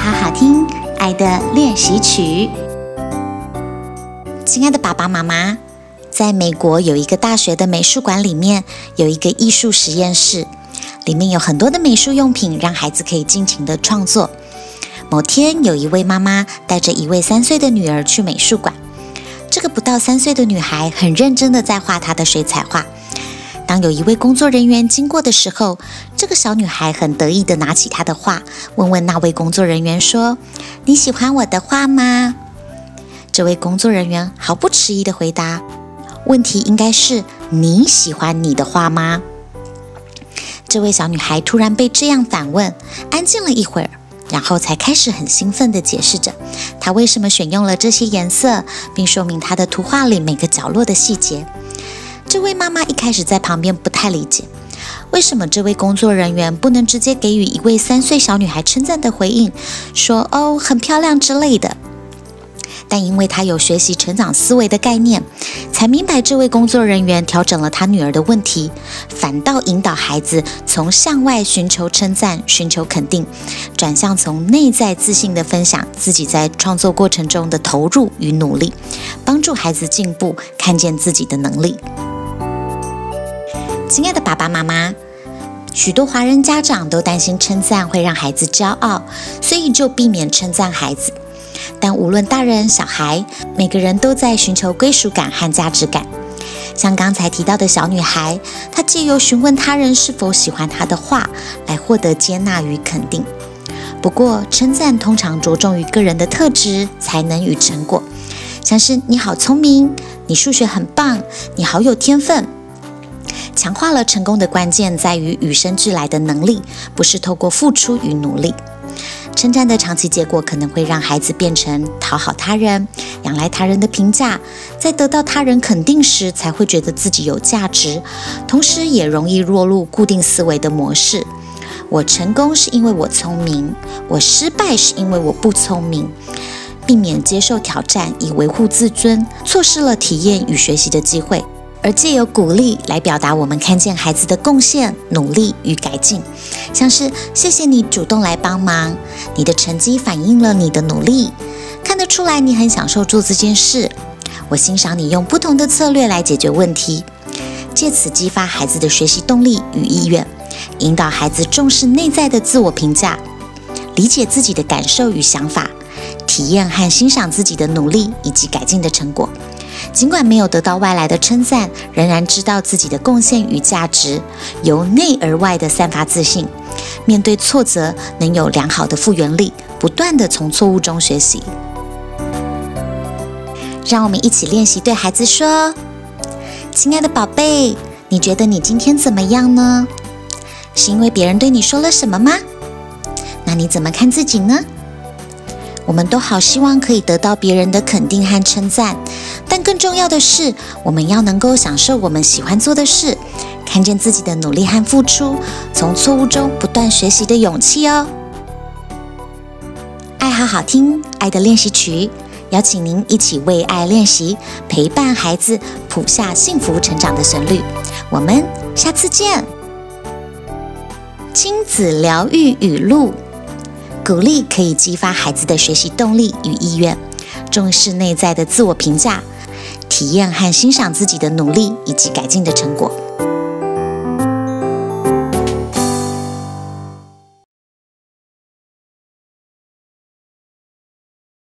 好好听，爱的练习曲。亲爱的爸爸妈妈，在美国有一个大学的美术馆里面有一个艺术实验室，里面有很多的美术用品，让孩子可以尽情的创作。某天，有一位妈妈带着一位3岁的女儿去美术馆。这个不到3岁的女孩很认真的在画她的水彩画。当有一位工作人员经过的时候，这个小女孩很得意的拿起她的画，问那位工作人员说：“你喜欢我的画吗？”这位工作人员毫不迟疑的回答：“问题应该是你喜欢你的画吗？”这位小女孩突然被这样反问，安静了一会儿，然后才开始很兴奋地解释着她为什么选用了这些颜色，并说明她的图画里每个角落的细节。这位妈妈一开始在旁边不太理解，为什么这位工作人员不能直接给予一位3岁小女孩称赞的回应，说“哦，很漂亮”之类的。但因为她有学习成长思维的概念，才明白这位工作人员调整了她女儿的问题，反倒引导孩子从向外寻求称赞、寻求肯定，转向从内在自信的分享自己在创作过程中的投入与努力，帮助孩子进步，看见自己的能力。亲爱的爸爸妈妈，许多华人家长都担心称赞会让孩子骄傲，所以就避免称赞孩子。但无论大人小孩，每个人都在寻求归属感和价值感。像刚才提到的小女孩，她借由询问他人是否喜欢她的画，来获得接纳与肯定。不过，称赞通常着重于个人的特质、才能与成果，像是你好聪明，你数学很棒，你好有天分。强化了成功的关键在于与生俱来的能力，不是透过付出与努力。称赞的长期结果可能会让孩子变成讨好他人，仰赖他人的评价，在得到他人肯定时才会觉得自己有价值，同时也容易落入固定思维的模式。我成功是因为我聪明，我失败是因为我不聪明。避免接受挑战以维护自尊，错失了体验与学习的机会。而借由鼓励来表达我们看见孩子的贡献、努力与改进，像是谢谢你主动来帮忙，你的成绩反映了你的努力，看得出来你很享受做这件事，我欣赏你用不同的策略来解决问题，借此激发孩子的学习动力与意愿，引导孩子重视内在的自我评价，理解自己的感受与想法，体验和欣赏自己的努力以及改进的成果。尽管没有得到外来的称赞，仍然知道自己的贡献与价值，由内而外的散发自信，面对挫折能有良好的复原力，不断的从错误中学习。让我们一起练习对孩子说：“亲爱的宝贝，你觉得你今天怎么样呢？是因为别人对你说了什么吗？那你怎么看自己呢？”我们都好希望可以得到别人的肯定和称赞，但更重要的是，我们要能够享受我们喜欢做的事，看见自己的努力和付出，从错误中不断学习的勇气哦。爱好好听，爱的练习曲，邀请您一起为爱练习，陪伴孩子谱下幸福成长的旋律。我们下次见。亲子疗愈语录。鼓励可以激发孩子的学习动力与意愿，重视内在的自我评价，体验和欣赏自己的努力以及改进的成果。